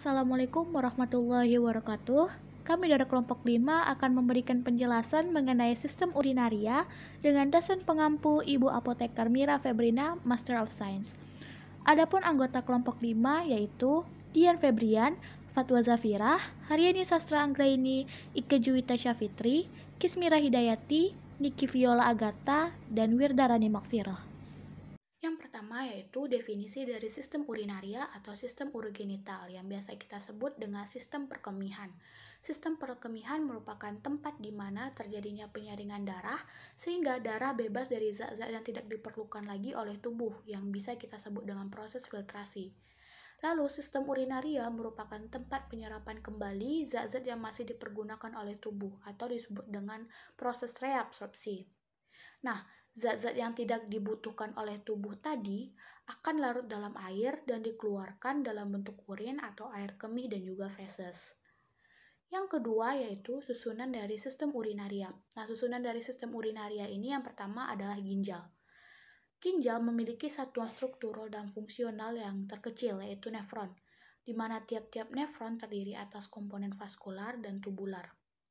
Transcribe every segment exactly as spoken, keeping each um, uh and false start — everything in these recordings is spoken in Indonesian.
Assalamualaikum warahmatullahi wabarakatuh. Kami dari kelompok lima akan memberikan penjelasan mengenai sistem urinaria dengan dosen pengampu Ibu Apoteker Mira Febrina, Master of Science. Adapun anggota kelompok lima yaitu Dian Febrian, Fatwa Zafirah, Haryani Sastra Anggraini, Ike Juwita Syafitri, Kismira Hidayati, Niki Viola Agata, dan Wirdarani Makfiroh. Yang pertama yaitu definisi dari sistem urinaria atau sistem urogenital yang biasa kita sebut dengan sistem perkemihan. Sistem perkemihan merupakan tempat di mana terjadinya penyaringan darah sehingga darah bebas dari zat-zat yang tidak diperlukan lagi oleh tubuh yang bisa kita sebut dengan proses filtrasi. Lalu sistem urinaria merupakan tempat penyerapan kembali zat-zat yang masih dipergunakan oleh tubuh atau disebut dengan proses reabsorpsi. Nah, zat-zat yang tidak dibutuhkan oleh tubuh tadi akan larut dalam air dan dikeluarkan dalam bentuk urin atau air kemih dan juga feses. Yang kedua yaitu susunan dari sistem urinaria. Nah, susunan dari sistem urinaria ini yang pertama adalah ginjal. Ginjal memiliki satuan struktural dan fungsional yang terkecil yaitu nefron, di mana tiap-tiap nefron terdiri atas komponen vaskular dan tubular.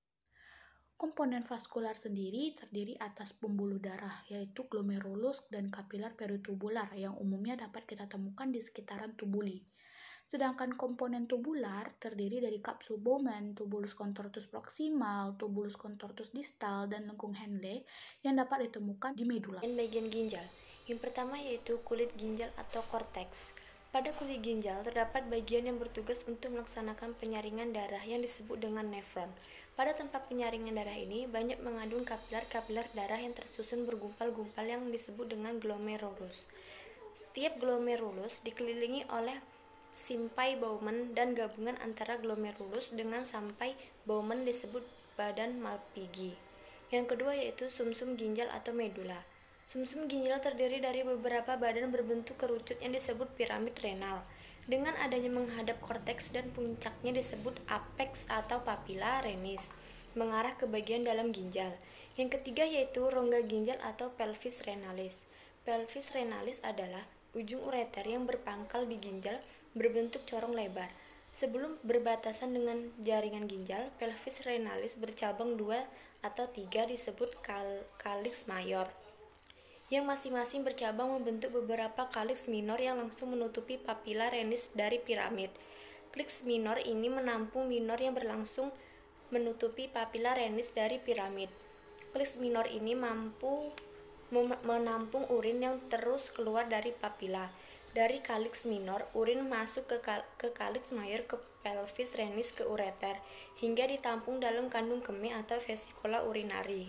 Komponen vaskular sendiri terdiri atas pembuluh darah, yaitu glomerulus dan kapilar peritubular yang umumnya dapat kita temukan di sekitaran tubuli. Sedangkan komponen tubular terdiri dari kapsul Bowman, tubulus contortus proximal, tubulus contortus distal, dan lengkung Henle yang dapat ditemukan di medula. Bagian ginjal. Yang pertama yaitu kulit ginjal atau korteks. Pada kulit ginjal terdapat bagian yang bertugas untuk melaksanakan penyaringan darah yang disebut dengan nefron. Pada tempat penyaringan darah ini banyak mengandung kapilar-kapilar darah yang tersusun bergumpal-gumpal yang disebut dengan glomerulus. Setiap glomerulus dikelilingi oleh simpai Bowman dan gabungan antara glomerulus dengan sampai Bowman disebut badan Malpighi. Yang kedua yaitu sumsum ginjal atau medula. Sumsum ginjal terdiri dari beberapa badan berbentuk kerucut yang disebut piramid renal. Dengan adanya menghadap korteks dan puncaknya disebut apex atau papilla renis, mengarah ke bagian dalam ginjal. Yang ketiga yaitu rongga ginjal atau pelvis renalis. Pelvis renalis adalah ujung ureter yang berpangkal di ginjal berbentuk corong lebar. Sebelum berbatasan dengan jaringan ginjal, pelvis renalis bercabang dua atau tiga disebut kal kalix mayor, yang masing-masing bercabang membentuk beberapa kalix minor yang langsung menutupi papilla renis dari piramid. Kalix minor ini menampung minor yang berlangsung menutupi papilla renis dari piramid. Kalix minor ini mampu menampung urin yang terus keluar dari papilla. Dari kalix minor, urin masuk ke, kal ke kalix mayor ke pelvis renis ke ureter, hingga ditampung dalam kandung kemih atau vesikula urinari.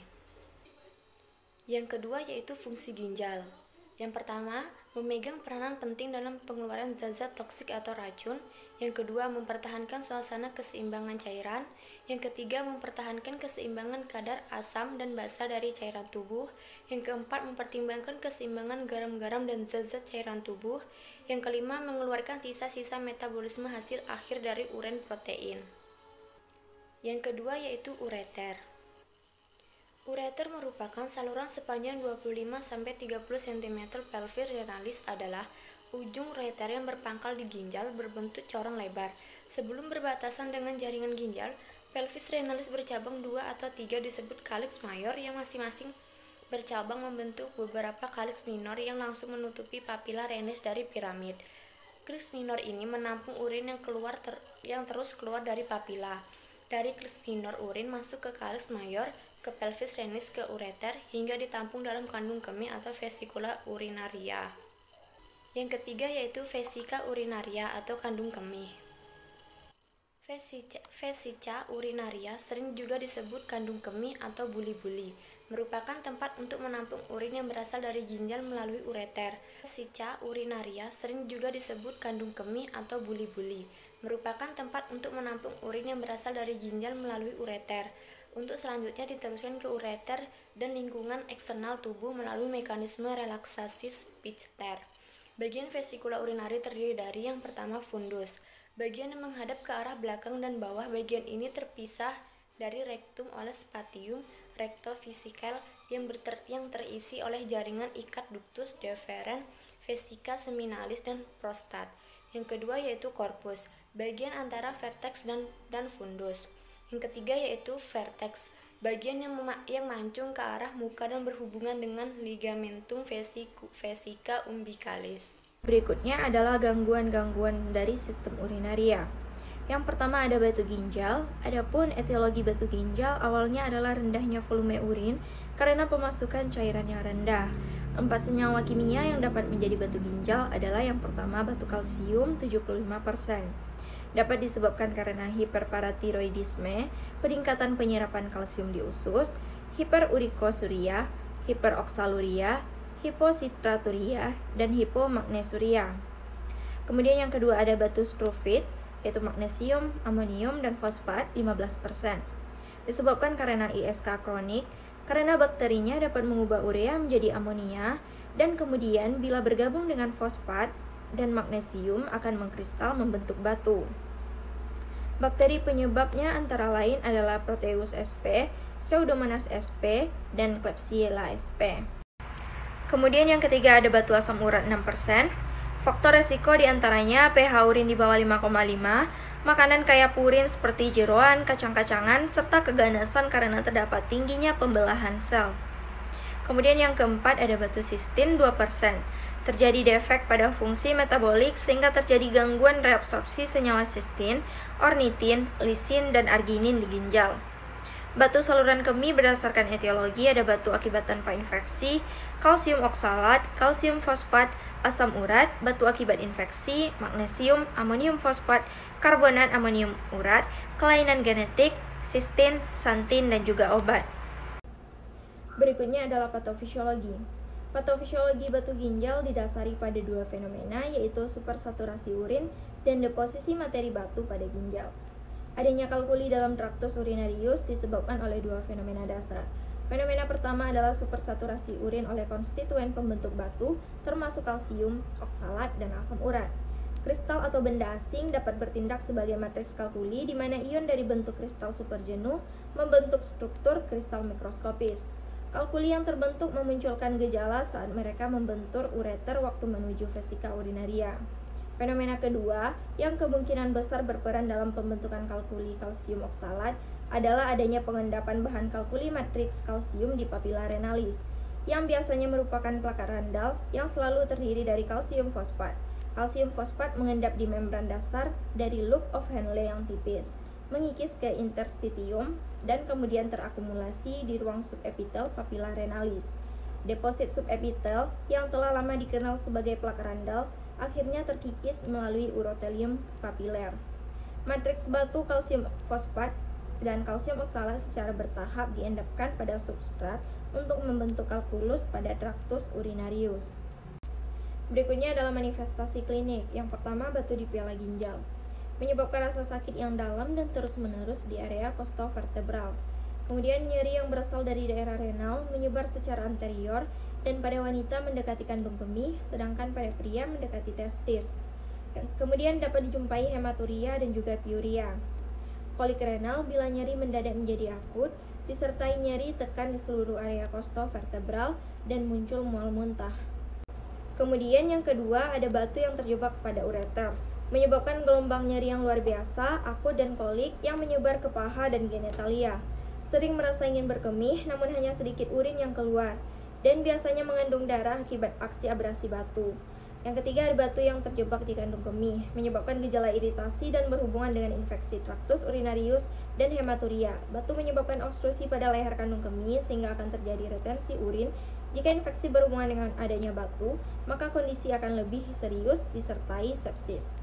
Yang kedua yaitu fungsi ginjal. Yang pertama, memegang peranan penting dalam pengeluaran zat-zat toksik atau racun. Yang kedua, mempertahankan suasana keseimbangan cairan. Yang ketiga, mempertahankan keseimbangan kadar asam dan basa dari cairan tubuh. Yang keempat, mempertimbangkan keseimbangan garam-garam dan zat-zat cairan tubuh. Yang kelima, mengeluarkan sisa-sisa metabolisme hasil akhir dari urin protein. Yang kedua yaitu ureter. Ureter merupakan saluran sepanjang dua puluh lima sampai tiga puluh sentimeter. Pelvis renalis adalah ujung ureter yang berpangkal di ginjal berbentuk corong lebar. Sebelum berbatasan dengan jaringan ginjal, pelvis renalis bercabang dua atau tiga disebut kalix mayor yang masing-masing bercabang membentuk beberapa kalix minor yang langsung menutupi papilla renis dari piramid. Kalix minor ini menampung urin yang keluar ter yang terus keluar dari papilla. Dari kalix minor urin masuk ke kalix mayor, ke pelvis renis ke ureter hingga ditampung dalam kandung kemih atau vesikula urinaria. Yang ketiga yaitu vesika urinaria atau kandung kemih. Vesica, vesica urinaria sering juga disebut kandung kemih atau buli-buli, merupakan tempat untuk menampung urin yang berasal dari ginjal melalui ureter. Vesica urinaria sering juga disebut kandung kemih atau buli-buli, merupakan tempat untuk menampung urin yang berasal dari ginjal melalui ureter. Untuk selanjutnya diteruskan ke ureter dan lingkungan eksternal tubuh melalui mekanisme relaksasi Sphincter. Bagian vesikula urinari terdiri dari yang pertama fundus, bagian yang menghadap ke arah belakang dan bawah. Bagian ini terpisah dari rektum oleh spatium rectovesical yang, berter, yang terisi oleh jaringan ikat ductus deferens, vesika seminalis, dan prostat. Yang kedua yaitu korpus. bagian antara vertex dan, dan fundus. Yang ketiga yaitu vertex, bagian yang, yang mancung ke arah muka dan berhubungan dengan ligamentum vesica umbilicalis. Berikutnya adalah gangguan-gangguan dari sistem urinaria. Yang pertama ada batu ginjal. Adapun etiologi batu ginjal awalnya adalah rendahnya volume urin karena pemasukan cairan yang rendah. Empat senyawa kimia yang dapat menjadi batu ginjal adalah yang pertama batu kalsium tujuh puluh lima persen. Dapat disebabkan karena hiperparatiroidisme, peningkatan penyerapan kalsium di usus, hiperurikosuria, hiperoksaluria, hipositraturia, dan hipomagnesuria. Kemudian yang kedua ada batu struvit, yaitu magnesium, amonium, dan fosfat lima belas persen. Disebabkan karena I S K kronik, karena bakterinya dapat mengubah urea menjadi amonia, dan kemudian bila bergabung dengan fosfat dan magnesium akan mengkristal membentuk batu. Bakteri penyebabnya antara lain adalah Proteus sp, Pseudomonas sp, dan Klebsiella sp. Kemudian yang ketiga ada batu asam urat enam persen. Faktor resiko diantaranya pH urin di bawah lima koma lima, makanan kaya purin seperti jeroan, kacang-kacangan, serta keganasan karena terdapat tingginya pembelahan sel. Kemudian yang keempat ada batu sistin dua persen. Terjadi defek pada fungsi metabolik sehingga terjadi gangguan reabsorpsi senyawa sistin, ornitin, lisin, dan arginin di ginjal. Batu saluran kemih berdasarkan etiologi ada batu akibat tanpa infeksi, kalsium oksalat, kalsium fosfat, asam urat, batu akibat infeksi, magnesium, amonium fosfat, karbonat amonium urat, kelainan genetik, sistin, santin, dan juga obat. Berikutnya adalah patofisiologi. Patofisiologi batu ginjal didasari pada dua fenomena, yaitu supersaturasi urin dan deposisi materi batu pada ginjal. Adanya kalkuli dalam traktus urinarius disebabkan oleh dua fenomena dasar. Fenomena pertama adalah supersaturasi urin oleh konstituen pembentuk batu, termasuk kalsium, oksalat, dan asam urat. Kristal atau benda asing dapat bertindak sebagai matriks kalkuli, di mana ion dari bentuk kristal superjenuh membentuk struktur kristal mikroskopis. Kalkuli yang terbentuk memunculkan gejala saat mereka membentur ureter waktu menuju vesika urinaria. Fenomena kedua, yang kemungkinan besar berperan dalam pembentukan kalkuli kalsium oksalat, adalah adanya pengendapan bahan kalkuli matriks kalsium di papilla renalis, yang biasanya merupakan plakat randal yang selalu terdiri dari kalsium fosfat. Kalsium fosfat mengendap di membran dasar dari loop of Henle yang tipis, mengikis ke interstitium, dan kemudian terakumulasi di ruang subepitel papilla renalis. Deposit subepitel yang telah lama dikenal sebagai plakat randal akhirnya terkikis melalui urotelium papiler. Matriks batu kalsium fosfat dan kalsium oksalat secara bertahap diendapkan pada substrat untuk membentuk kalkulus pada traktus urinarius. Berikutnya adalah manifestasi klinik. Yang pertama, batu di piala ginjal. Menyebabkan rasa sakit yang dalam dan terus-menerus di area costovertebral. Kemudian nyeri yang berasal dari daerah renal menyebar secara anterior dan pada wanita mendekati kandung kemih, sedangkan pada pria mendekati testis. Kemudian dapat dijumpai hematuria dan juga piuria. Kolik renal bila nyeri mendadak menjadi akut, disertai nyeri tekan di seluruh area costovertebral dan muncul mual muntah. Kemudian yang kedua ada batu yang terjebak pada ureter, menyebabkan gelombang nyeri yang luar biasa, akut dan kolik yang menyebar ke paha dan genitalia. Sering merasa ingin berkemih, namun hanya sedikit urin yang keluar, dan biasanya mengandung darah akibat aksi abrasi batu. Yang ketiga ada batu yang terjebak di kandung kemih, menyebabkan gejala iritasi dan berhubungan dengan infeksi traktus urinarius dan hematuria. Batu menyebabkan obstruksi pada leher kandung kemih sehingga akan terjadi retensi urin. Jika infeksi berhubungan dengan adanya batu, maka kondisi akan lebih serius disertai sepsis.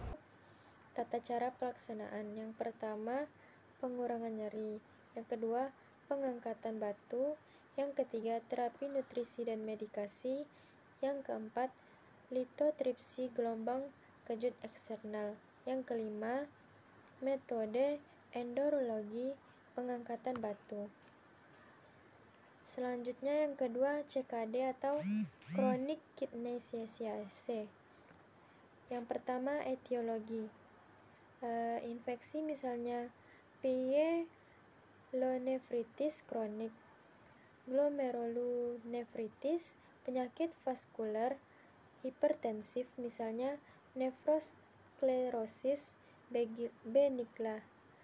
Tata cara pelaksanaan. Yang pertama, pengurangan nyeri. Yang kedua, pengangkatan batu. Yang ketiga, terapi nutrisi dan medikasi. Yang keempat, litotripsi gelombang kejut eksternal. Yang kelima, metode endurologi pengangkatan batu. Selanjutnya yang kedua, C K D atau chronic kidney disease. Yang pertama, etiologi. E, infeksi misalnya pyelonefritis kronik, glomerulonefritis, penyakit vaskular hipertensif misalnya nefrosklerosis, benigna,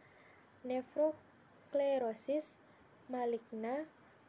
nefroklerosis maligna,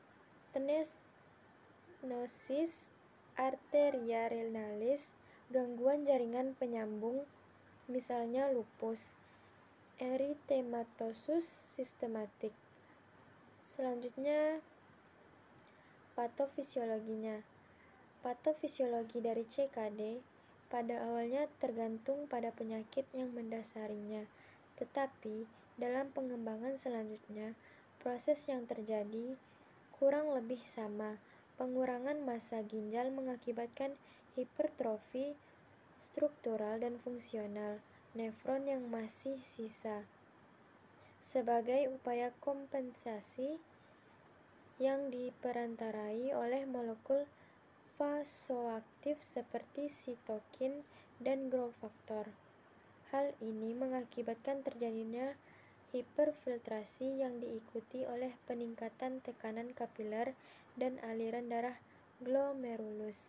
stenosis arteriorenalis, gangguan jaringan penyambung, misalnya lupus, eritematosus sistematik. Selanjutnya, patofisiologinya. Patofisiologi dari C K D pada awalnya tergantung pada penyakit yang mendasarinya, tetapi dalam pengembangan selanjutnya, proses yang terjadi kurang lebih sama. Pengurangan massa ginjal mengakibatkan hipertrofi struktural dan fungsional nefron yang masih sisa. Sebagai upaya kompensasi yang diperantarai oleh molekul vasoaktif seperti sitokin dan growth factor. Hal ini mengakibatkan terjadinya hiperfiltrasi yang diikuti oleh peningkatan tekanan kapiler dan aliran darah glomerulus.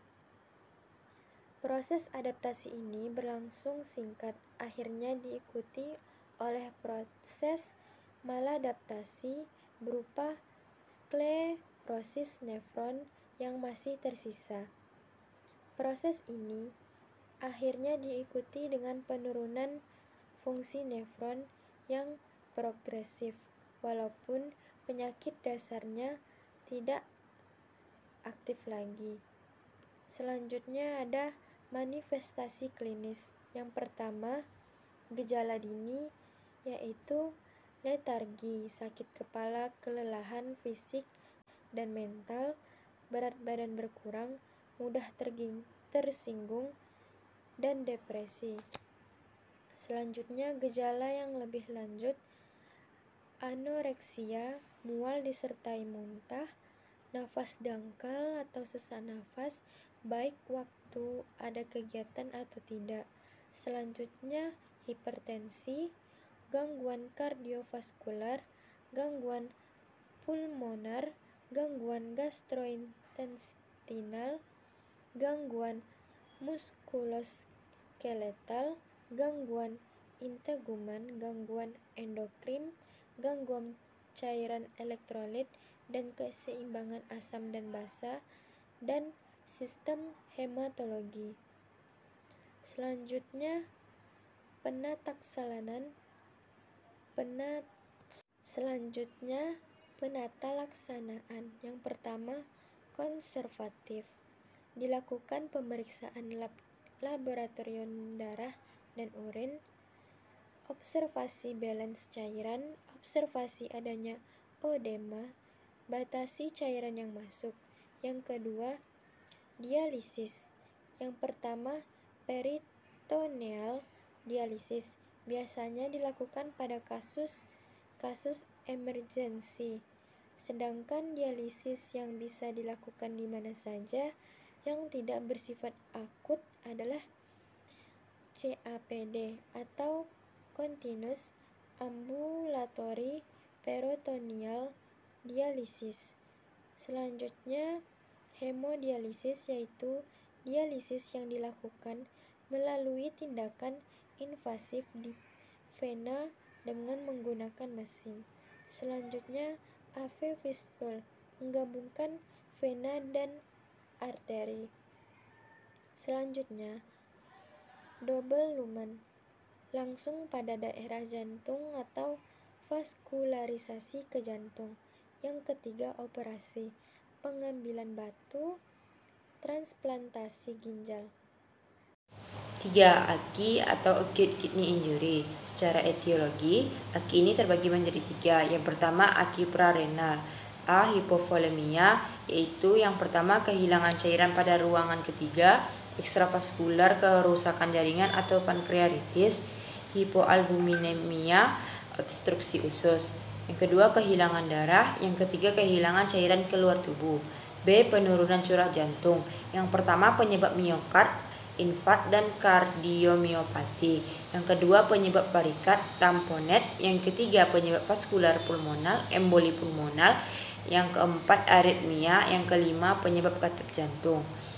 Proses adaptasi ini berlangsung singkat, akhirnya diikuti oleh proses maladaptasi berupa sklerosis nefron yang masih tersisa. Proses ini akhirnya diikuti dengan penurunan fungsi nefron yang progresif, walaupun penyakit dasarnya tidak aktif lagi. Selanjutnya ada manifestasi klinis. Yang pertama, gejala dini, yaitu letargi, sakit kepala, kelelahan fisik dan mental, berat badan berkurang, mudah tersinggung, dan depresi. Selanjutnya, gejala yang lebih lanjut, anoreksia, mual disertai muntah, nafas dangkal atau sesak nafas, baik waktu ada kegiatan atau tidak. Selanjutnya, hipertensi, gangguan kardiovaskular, gangguan pulmoner, gangguan gastrointestinal, gangguan muskuloskeletal, gangguan integumen, gangguan endokrin, gangguan cairan elektrolit dan keseimbangan asam dan basa, dan sistem hematologi. Selanjutnya, penataksalanan penat selanjutnya penata laksanaan. Yang pertama, konservatif. Dilakukan pemeriksaan lab, laboratorium darah dan urin, observasi balance cairan, observasi adanya odema, batasi cairan yang masuk. Yang kedua, dialisis. Yang pertama, peritoneal dialisis. Biasanya dilakukan pada kasus-kasus emergensi. Sedangkan dialisis yang bisa dilakukan di mana saja yang tidak bersifat akut adalah C A P D atau Continuous Ambulatory Peritoneal Dialisis. Selanjutnya, hemodialisis, yaitu dialisis yang dilakukan melalui tindakan invasif di vena dengan menggunakan mesin. Selanjutnya, A V fistula, menggabungkan vena dan arteri. Selanjutnya, double lumen, langsung pada daerah jantung atau vaskularisasi ke jantung. Yang ketiga, operasi, pengambilan batu, transplantasi ginjal. Tiga, A K I atau Acute Kidney Injury. Secara etiologi, A K I ini terbagi menjadi tiga. Yang pertama, A K I prarenal. A. Hipovolemia, yaitu yang pertama kehilangan cairan pada ruangan ketiga, ekstravaskular, kerusakan jaringan atau pankreatitis, hipoalbuminemia, obstruksi usus. Yang kedua, kehilangan darah. Yang ketiga, kehilangan cairan keluar tubuh. B. Penurunan curah jantung. Yang pertama, penyebab miokard, infark dan kardiomiopati. Yang kedua, penyebab perikard, tamponet. Yang ketiga, penyebab vaskular pulmonal, emboli pulmonal. Yang keempat, aritmia. Yang kelima, penyebab katup jantung.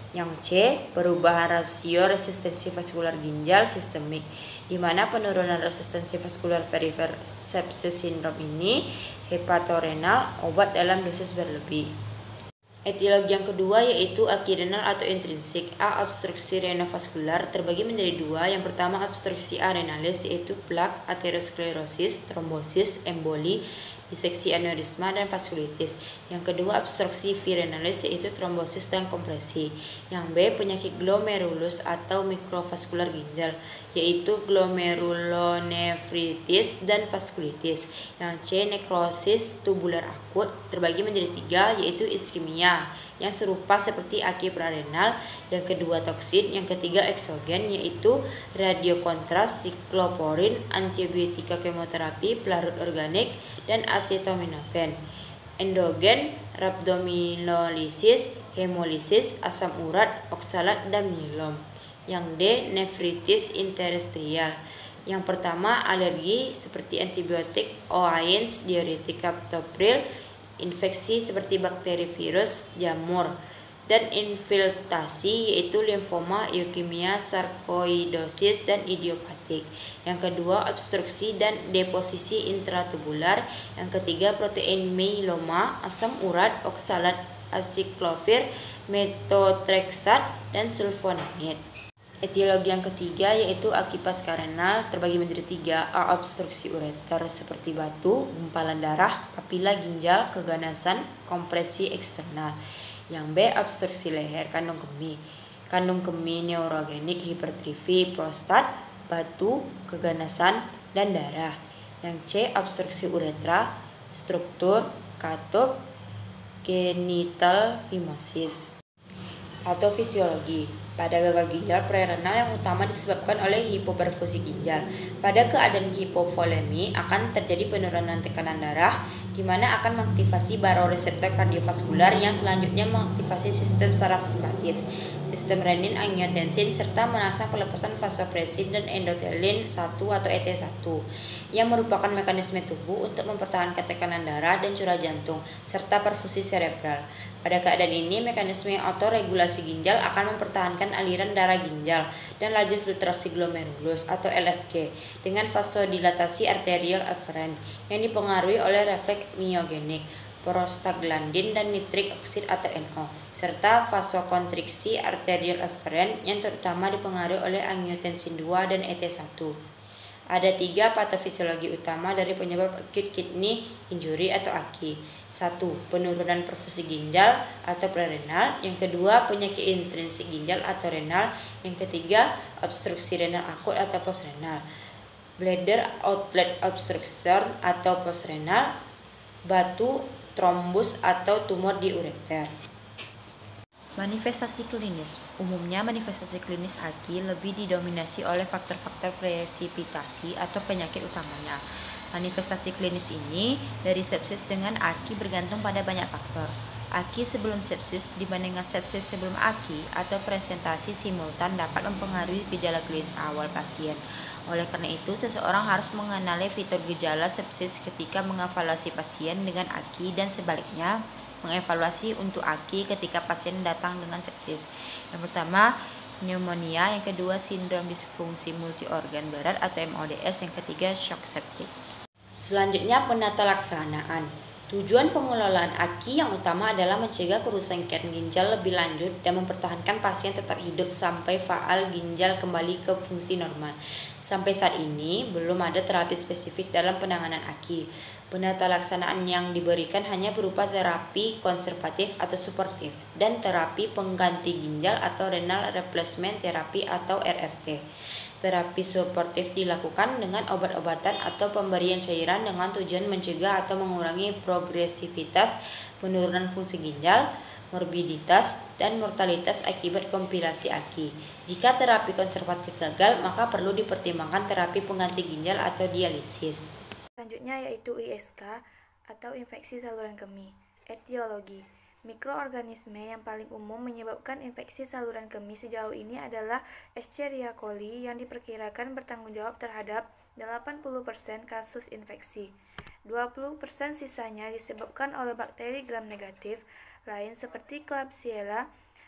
Yang C, perubahan rasio resistensi vaskular ginjal sistemik, di mana penurunan resistensi vaskular perifer sepsis sindrom ini hepatorenal, obat dalam dosis berlebih. Etiologi yang kedua yaitu aki renal atau intrinsik. A. Obstruksi renovaskular terbagi menjadi dua. Yang pertama obstruksi A renalis yaitu plak, aterosklerosis, trombosis, emboli, diseksi aneurisma, dan vaskulitis. Yang kedua obstruksi V renalis yaitu trombosis dan kompresi. Yang B. penyakit glomerulus atau mikrovaskular ginjal yaitu glomerulonefritis dan vaskulitis. Yang C. nekrosis tubular akut terbagi menjadi tiga yaitu iskemia yang serupa seperti aki prarenal, yang kedua toksin, yang ketiga eksogen yaitu radiokontras, sikloporin, antibiotika kemoterapi, pelarut organik, dan acetaminophen. Endogen, rhabdomyolisis, hemolisis, asam urat, oksalat, dan myelom. Yang D. nefritis interstitial. Yang pertama alergi seperti antibiotik, oains, diuretik, captopril, infeksi seperti bakteri, virus, jamur, dan infiltrasi yaitu limfoma, leukemia, sarkoidosis, dan idiopatik. Yang kedua obstruksi dan deposisi intratubular. Yang ketiga protein myeloma, asam urat, oksalat, asiklovir, methotrexat, dan sulfonamid. Etiologi yang ketiga yaitu aki pasca-renal terbagi menjadi tiga. A. Obstruksi ureter seperti batu, gumpalan darah, papila ginjal, keganasan, kompresi eksternal. Yang B. Obstruksi leher, kandung kemih, kandung kemih neurogenik, hipertrofi prostat, batu, keganasan, dan darah. Yang C. Obstruksi uretra, struktur, katup, genital fimosis. Atau fisiologi. Pada gagal ginjal prerenal yang utama disebabkan oleh hipoperfusi ginjal. Pada keadaan hipovolemi akan terjadi penurunan tekanan darah di mana akan mengaktifasi baroreseptor kardiovaskular yang selanjutnya mengaktifasi sistem saraf simpatis, sistem renin, angiotensin, serta merangsang pelepasan vasopresin dan endothelin satu atau E T satu yang merupakan mekanisme tubuh untuk mempertahankan tekanan darah dan curah jantung serta perfusi serebral. Pada keadaan ini, mekanisme otoregulasi ginjal akan mempertahankan aliran darah ginjal dan laju filtrasi glomerulus atau L F G dengan vasodilatasi arterial efferent yang dipengaruhi oleh refleks myogenik, prostaglandin, dan nitrik oksid atau N O, serta vasokonstriksi arterial efferent yang terutama dipengaruhi oleh angiotensin dua dan E T satu. Ada tiga patofisiologi utama dari penyebab acute kidney injury atau A K I. Satu, penurunan perfusi ginjal atau prerenal. Yang kedua, penyakit intrinsik ginjal atau renal. Yang ketiga, obstruksi renal akut atau postrenal. Bladder outlet obstruction atau postrenal. Batu, trombus atau tumor di ureter. Manifestasi klinis. Umumnya manifestasi klinis A K I lebih didominasi oleh faktor-faktor presipitasi atau penyakit utamanya. Manifestasi klinis ini dari sepsis dengan A K I bergantung pada banyak faktor. A K I sebelum sepsis dibandingkan sepsis sebelum A K I atau presentasi simultan dapat mempengaruhi gejala klinis awal pasien. Oleh karena itu, seseorang harus mengenali fitur gejala sepsis ketika mengevaluasi pasien dengan A K I dan sebaliknya mengevaluasi untuk A K I ketika pasien datang dengan sepsis. Yang pertama, pneumonia, yang kedua sindrom disfungsi multiorgan berat atau M O D S, yang ketiga shock septic. Selanjutnya penata laksanaan. Tujuan pengelolaan A K I yang utama adalah mencegah kerusakan ginjal lebih lanjut dan mempertahankan pasien tetap hidup sampai faal ginjal kembali ke fungsi normal. Sampai saat ini belum ada terapi spesifik dalam penanganan A K I. Penata laksanaan yang diberikan hanya berupa terapi konservatif atau suportif dan terapi pengganti ginjal atau renal replacement therapy atau R R T. Terapi suportif dilakukan dengan obat-obatan atau pemberian cairan dengan tujuan mencegah atau mengurangi progresivitas penurunan fungsi ginjal, morbiditas, dan mortalitas akibat komplikasi A K I. Jika terapi konservatif gagal, maka perlu dipertimbangkan terapi pengganti ginjal atau dialisis. Selanjutnya yaitu I S K atau infeksi saluran kemih. Etiologi. Mikroorganisme yang paling umum menyebabkan infeksi saluran kemih sejauh ini adalah Escherichia coli yang diperkirakan bertanggung jawab terhadap delapan puluh persen kasus infeksi. dua puluh persen sisanya disebabkan oleh bakteri gram negatif lain seperti Klebsiella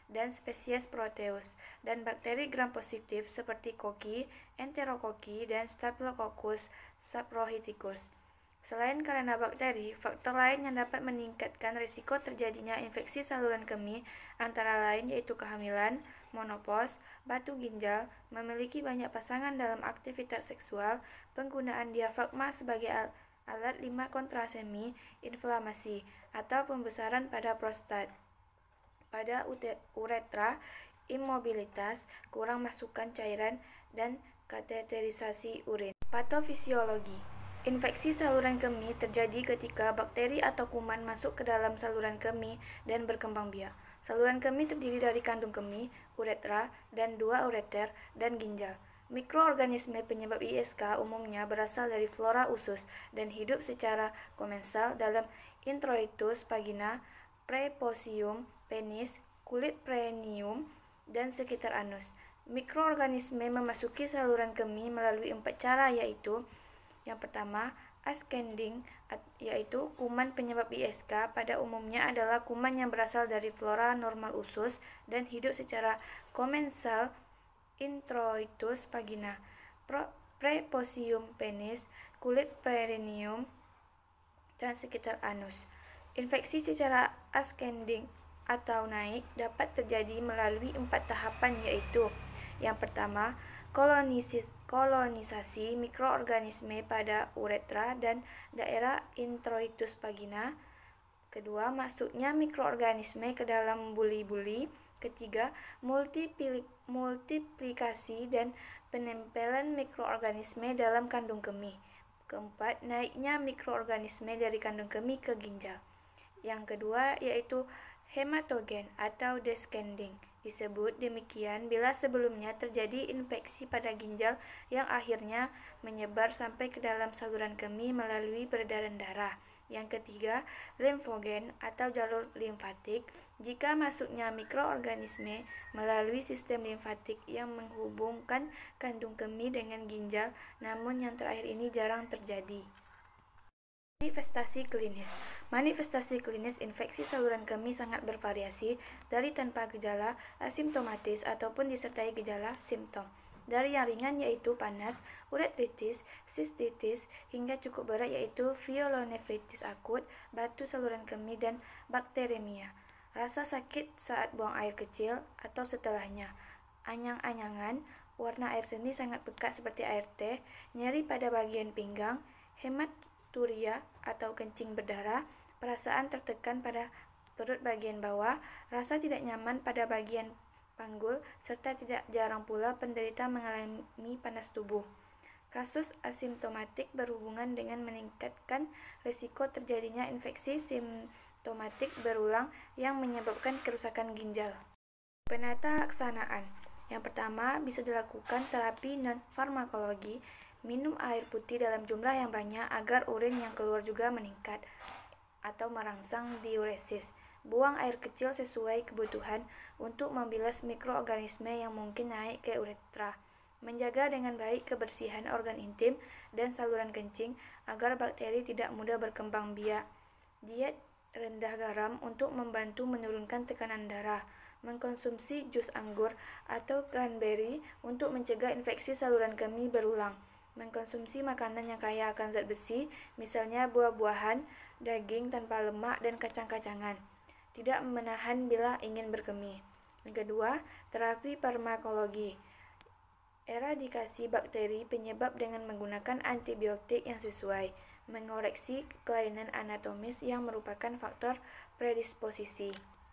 dan spesies Proteus, dan bakteri gram positif seperti Koki, Enterokoki, dan Staphylococcus subrohithicus. Selain karena bakteri, faktor lain yang dapat meningkatkan risiko terjadinya infeksi saluran kemih antara lain yaitu kehamilan, menopause, batu ginjal, memiliki banyak pasangan dalam aktivitas seksual, penggunaan diafragma sebagai al alat lima kontrasemi, inflamasi, atau pembesaran pada prostat, pada uretra, imobilitas, kurang masukan cairan, dan kateterisasi urin. Patofisiologi. Infeksi saluran kemih terjadi ketika bakteri atau kuman masuk ke dalam saluran kemih dan berkembang biak. Saluran kemih terdiri dari kandung kemih, uretra, dan dua ureter dan ginjal. Mikroorganisme penyebab I S K umumnya berasal dari flora usus dan hidup secara komensal dalam introitus vagina, preposium, penis, kulit perineum, dan sekitar anus. Mikroorganisme memasuki saluran kemih melalui empat cara, yaitu yang pertama, ascending, yaitu kuman penyebab I S K pada umumnya adalah kuman yang berasal dari flora normal usus dan hidup secara komensal introitus vagina, preposium penis, kulit perineum, dan sekitar anus. Infeksi secara ascending atau naik dapat terjadi melalui empat tahapan, yaitu yang pertama, kolonisis, kolonisasi mikroorganisme pada uretra dan daerah introitus vagina. Kedua, masuknya mikroorganisme ke dalam buli-buli. Ketiga, multiplikasi dan penempelan mikroorganisme dalam kandung kemih. Keempat, naiknya mikroorganisme dari kandung kemih ke ginjal. Yang kedua yaitu hematogen atau descending. Disebut demikian bila sebelumnya terjadi infeksi pada ginjal yang akhirnya menyebar sampai ke dalam saluran kemih melalui peredaran darah. Yang ketiga, limfogen atau jalur limfatik, jika masuknya mikroorganisme melalui sistem limfatik yang menghubungkan kandung kemih dengan ginjal, namun yang terakhir ini jarang terjadi. Manifestasi klinis. Manifestasi klinis infeksi saluran kemih sangat bervariasi, dari tanpa gejala, asimptomatis, ataupun disertai gejala simptom. Dari yang ringan yaitu panas, uretritis, sistitis, hingga cukup berat yaitu pyelonefritis akut, batu saluran kemih, dan bakteremia. Rasa sakit saat buang air kecil atau setelahnya, anyang-anyangan, warna air seni sangat pekat seperti air teh, nyeri pada bagian pinggang, hematuria atau kencing berdarah, perasaan tertekan pada perut bagian bawah, rasa tidak nyaman pada bagian panggul, serta tidak jarang pula penderita mengalami panas tubuh. Kasus asimptomatik berhubungan dengan meningkatkan risiko terjadinya infeksi simptomatik berulang yang menyebabkan kerusakan ginjal. Penata laksanaan. Yang pertama, bisa dilakukan terapi non-farmakologi, minum air putih dalam jumlah yang banyak agar urin yang keluar juga meningkat atau merangsang diuresis. Buang air kecil sesuai kebutuhan untuk membilas mikroorganisme yang mungkin naik ke uretra. Menjaga dengan baik kebersihan organ intim dan saluran kencing agar bakteri tidak mudah berkembang biak. Diet rendah garam untuk membantu menurunkan tekanan darah. Mengkonsumsi jus anggur atau cranberry untuk mencegah infeksi saluran kemih berulang. Mengkonsumsi makanan yang kaya akan zat besi, misalnya buah-buahan, daging tanpa lemak, dan kacang-kacangan. Tidak menahan bila ingin berkemih. Yang kedua, terapi farmakologi. Eradikasi bakteri penyebab dengan menggunakan antibiotik yang sesuai. Mengoreksi kelainan anatomis yang merupakan faktor predisposisi.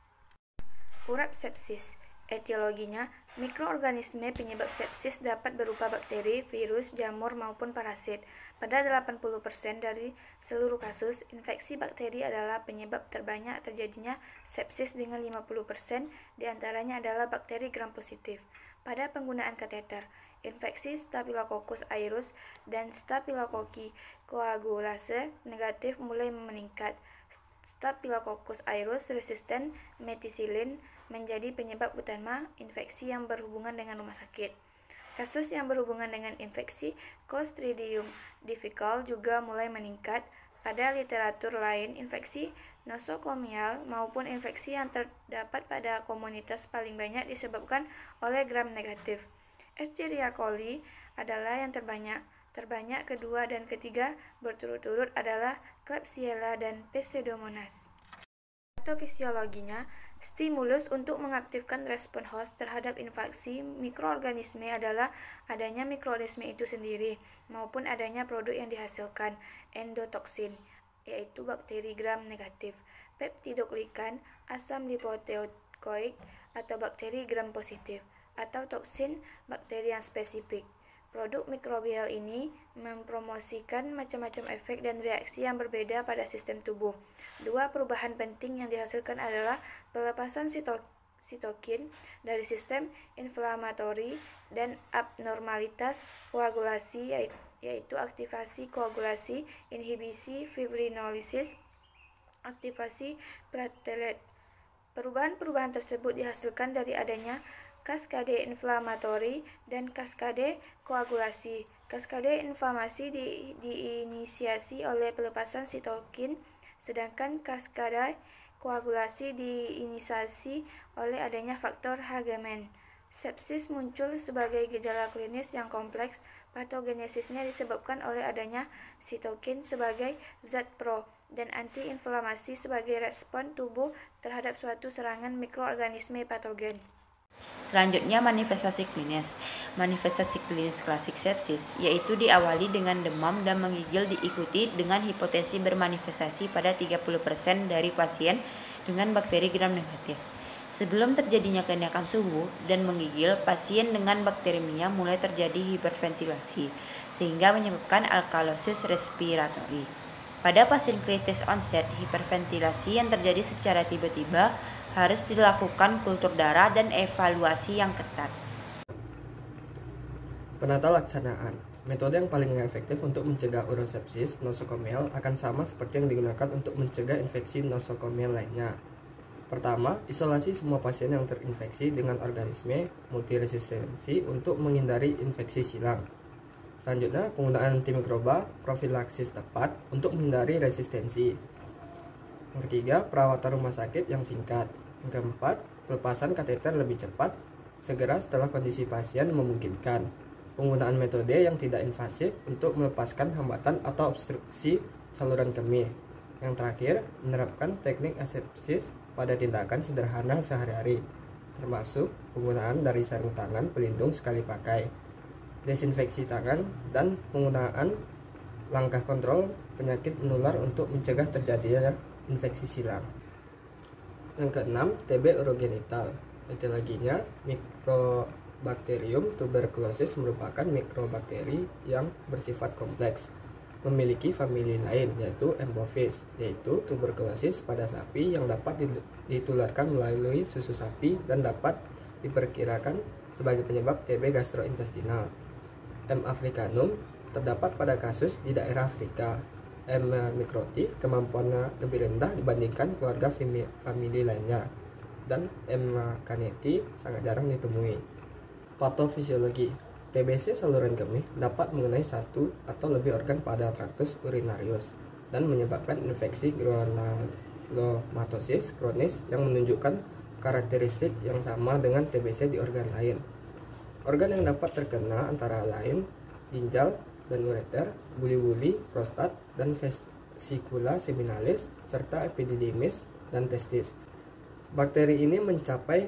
Urap sepsis. Etiologinya, mikroorganisme penyebab sepsis dapat berupa bakteri, virus, jamur, maupun parasit. Pada delapan puluh persen dari seluruh kasus, infeksi bakteri adalah penyebab terbanyak terjadinya sepsis dengan lima puluh persen diantaranya adalah bakteri gram positif. Pada penggunaan kateter, infeksi Staphylococcus aureus dan Staphylococcus coagulase negatif mulai meningkat. Staphylococcus aureus resisten metisilin menjadi penyebab utama infeksi yang berhubungan dengan rumah sakit. Kasus yang berhubungan dengan infeksi Clostridium difficile juga mulai meningkat. Pada literatur lain, infeksi nosokomial maupun infeksi yang terdapat pada komunitas paling banyak disebabkan oleh gram negatif. Escherichia coli adalah yang terbanyak. Terbanyak kedua dan ketiga berturut-turut adalah Klebsiella dan Pseudomonas. Patofisiologinya, stimulus untuk mengaktifkan respon host terhadap infeksi mikroorganisme adalah adanya mikroorganisme itu sendiri maupun adanya produk yang dihasilkan, endotoksin, yaitu bakteri gram negatif, peptidoglikan, asam lipoteikoik atau bakteri gram positif, atau toksin bakteri yang spesifik. Produk mikrobial ini mempromosikan macam-macam efek dan reaksi yang berbeda pada sistem tubuh. Dua perubahan penting yang dihasilkan adalah pelepasan sitokin dari sistem inflamatori dan abnormalitas koagulasi, yaitu aktivasi koagulasi, inhibisi fibrinolisis, aktivasi platelet. Perubahan-perubahan tersebut dihasilkan dari adanya kaskade inflamatori dan kaskade koagulasi. Kaskade inflamasi di, diinisiasi oleh pelepasan sitokin, sedangkan kaskade koagulasi diinisiasi oleh adanya faktor Hageman. Sepsis muncul sebagai gejala klinis yang kompleks. Patogenesisnya disebabkan oleh adanya sitokin sebagai zat pro dan antiinflamasi sebagai respon tubuh terhadap suatu serangan mikroorganisme patogen. Selanjutnya, manifestasi klinis. Manifestasi klinis klasik sepsis yaitu diawali dengan demam dan menggigil diikuti dengan hipotensi bermanifestasi pada tiga puluh persen dari pasien dengan bakteri gram negatif. Sebelum terjadinya kenaikan suhu dan menggigil, pasien dengan bakteremia mulai terjadi hiperventilasi sehingga menyebabkan alkalosis respiratori. Pada pasien kritis onset hiperventilasi yang terjadi secara tiba-tiba, harus dilakukan kultur darah dan evaluasi yang ketat. Penata laksanaan. Metode yang paling efektif untuk mencegah urosepsis nosokomial akan sama seperti yang digunakan untuk mencegah infeksi nosokomial lainnya. Pertama, isolasi semua pasien yang terinfeksi dengan organisme multiresistensi untuk menghindari infeksi silang. Selanjutnya, penggunaan antimikroba profilaksis tepat untuk menghindari resistensi. Yang ketiga, perawatan rumah sakit yang singkat. Yang keempat, pelepasan kateter lebih cepat segera setelah kondisi pasien memungkinkan. Penggunaan metode yang tidak invasif untuk melepaskan hambatan atau obstruksi saluran kemih. Yang terakhir, menerapkan teknik asepsis pada tindakan sederhana sehari-hari, termasuk penggunaan dari sarung tangan pelindung sekali pakai, desinfeksi tangan, dan penggunaan langkah kontrol penyakit menular untuk mencegah terjadinya infeksi silang. Yang keenam, T B urogenital. Etiologinya, Mycobacterium tuberculosis merupakan mikrobakteri yang bersifat kompleks, memiliki famili lain yaitu Embophes, yaitu tuberkulosis pada sapi yang dapat ditularkan melalui susu sapi dan dapat diperkirakan sebagai penyebab T B gastrointestinal. M. africanum terdapat pada kasus di daerah Afrika. M. microti kemampuannya lebih rendah dibandingkan keluarga famili lainnya, dan M. caneti sangat jarang ditemui. Patofisiologi. T B C saluran kemih dapat mengenai satu atau lebih organ pada traktus urinarius dan menyebabkan infeksi granulomatosis kronis yang menunjukkan karakteristik yang sama dengan T B C di organ lain. Organ yang dapat terkena antara lain ginjal dan ureter, buli-buli, prostat, dan vesicula seminalis, serta epididymis dan testis. Bakteri ini mencapai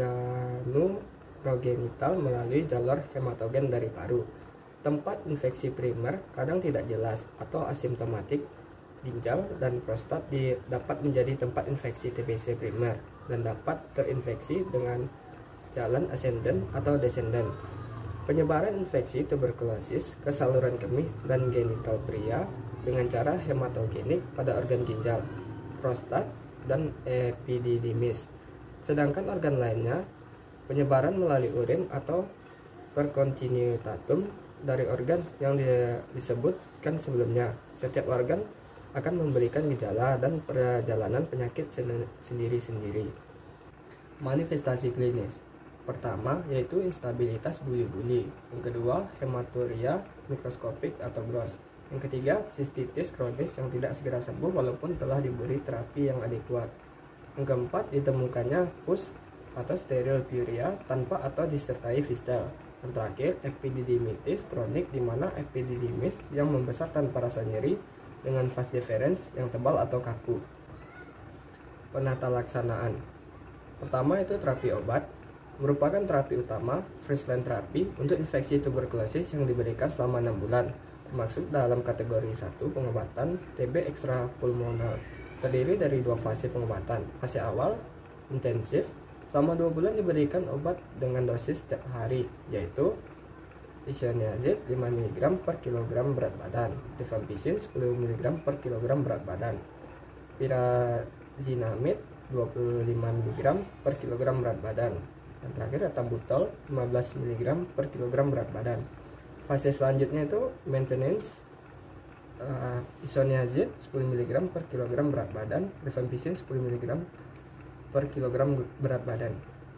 organoprogenital melalui jalur hematogen dari paru. Tempat infeksi primer kadang tidak jelas atau asimptomatik. Ginjal dan prostat di, dapat menjadi tempat infeksi T B C primer dan dapat terinfeksi dengan jalan ascendant atau descendant. Penyebaran infeksi tuberkulosis ke saluran kemih dan genital pria dengan cara hematogenik pada organ ginjal, prostat, dan epididymis. Sedangkan organ lainnya, penyebaran melalui urin atau percontinuitatum dari organ yang disebutkan sebelumnya. Setiap organ akan memberikan gejala dan perjalanan penyakit sendiri-sendiri. Manifestasi klinis. Pertama, yaitu instabilitas buli-buli. Yang kedua, hematuria mikroskopik atau gross. Yang ketiga, sistitis kronis yang tidak segera sembuh walaupun telah diberi terapi yang adekuat. Yang keempat, ditemukannya pus atau sterilpiuria tanpa atau disertai fistel. Yang terakhir, epididimitis kronik di mana epididimis yang membesar tanpa rasa nyeri dengan vas deferens yang tebal atau kaku. Penata laksanaan. Pertama itu terapi obat, merupakan terapi utama first line terapi untuk infeksi tuberkulosis yang diberikan selama enam bulan, termasuk dalam kategori satu pengobatan T B ekstrapulmonal. Terdiri dari dua fase pengobatan. Fase awal intensif, selama dua bulan diberikan obat dengan dosis setiap hari, yaitu isoniazid lima miligram per kilogram berat badan, rifampicin sepuluh miligram per kilogram berat badan, pyrazinamide dua puluh lima miligram per kilogram berat badan. Yang terakhir etambutol lima belas miligram per kilogram berat badan. Fase selanjutnya itu maintenance, uh, isoniazid sepuluh miligram per kilogram berat badan, rifampicin sepuluh miligram per kilogram berat badan.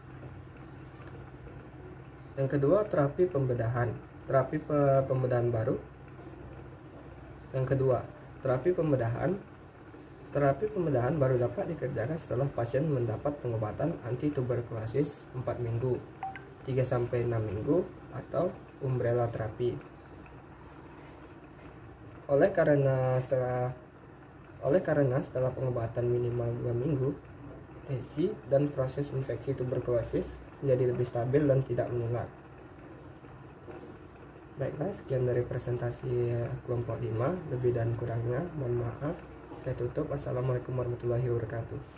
Yang kedua, terapi pembedahan. Terapi pe- pembedahan baru. Yang kedua, terapi pembedahan. Terapi pembedahan baru dapat dikerjakan setelah pasien mendapat pengobatan anti tuberkulosis empat minggu, tiga sampai enam minggu atau umbrella terapi. Oleh karena setelah oleh karena setelah pengobatan minimal dua minggu, lesi dan proses infeksi tuberkulosis menjadi lebih stabil dan tidak menular. Baiklah, sekian dari presentasi kelompok lima. Lebih dan kurangnya mohon maaf. Saya tutup. Assalamualaikum warahmatullahi wabarakatuh.